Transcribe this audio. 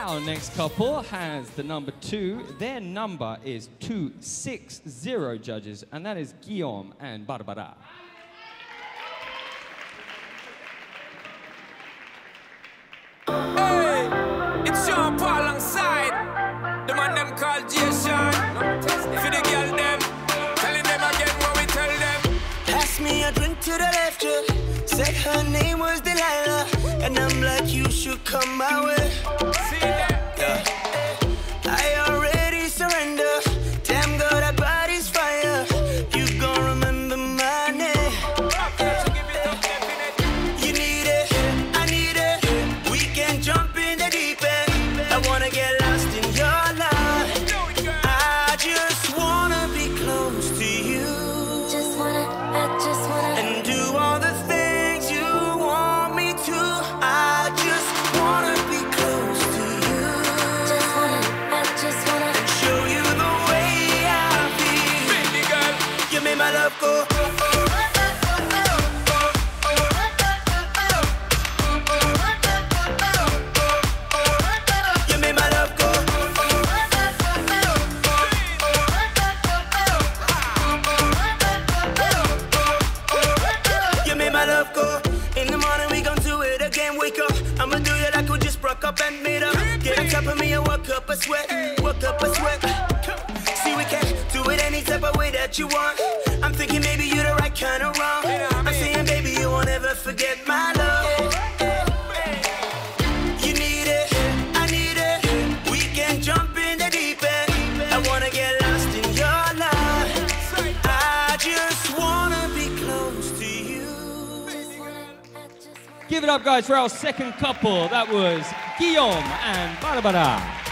Our next couple has the number 2. Their number is 260, judges, and that is Guillaume and Barbara. Hey, it's Jean Paul alongside the man them called Jason. For the girl them, telling them again what we tell them. Pass me a drink to the left, yeah. Said her name was Delilah, and I'm like, you should come my way. See that? Yeah. I already surrender. Damn girl, that body's fire. You gon' remember my name. You need it, I need it. We can jump in the deep end. I wanna get lost in your life. I just wanna be close to you. I just wanna and do all the things you want me to. I just wanna be close to you. I just wanna and show you the way I feel. Baby girl, You made my love go. You made my love go. You made my love go. In the morning we gon' do it again. Wake up, I'ma do you like we just broke up and made up. Get on top of me and work up a sweat. Work up a sweat. See, we can do it any type of way that you want. I'm thinking maybe you're the right kind of wrong. I'm saying baby you won't ever forget my love. You need it, I need it. We can jump in the deep end. I wanna get lost in your life. I just wanna be close to you. Give it up, guys, for our second couple. That was Guillaume and Barbara.